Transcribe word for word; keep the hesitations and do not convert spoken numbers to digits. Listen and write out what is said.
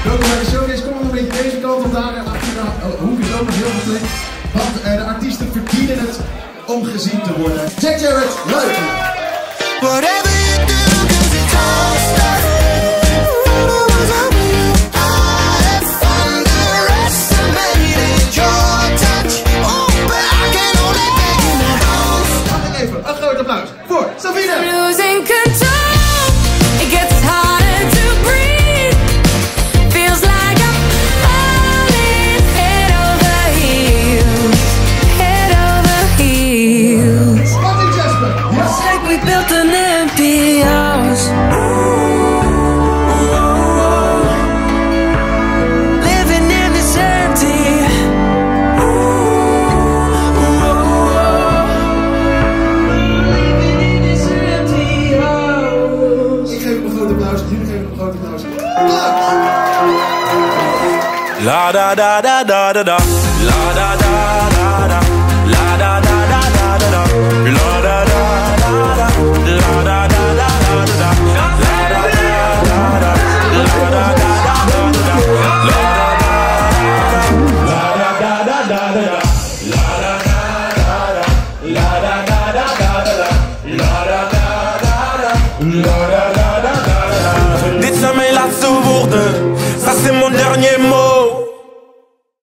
Welkom bij de showcase. Kom nog een beetje deze kant vandaag. En achter de hoek is ook nog heel veel plek. Want uh, de artiesten verdienen het om gezien te worden. Jack Jarrett, leuk! Whatever you do, cause it all starts. Een groot applaus voor Sabine! Losing control, it gets harder to breathe. Feels like I'm falling head over heels, head over heels. Wat is Jasper? It's like we built an empty house. Living in this empty. La da da da da da da, la da da da da, la da da da da da da, la da da da da, la da da da da da, la da da da da, la da da da da da, la da da da da da, la da da da da da, la da da da da da, la da da da da, la da da da da da. Dit zijn mijn laatste woorden, ça c'est mon dernier mot.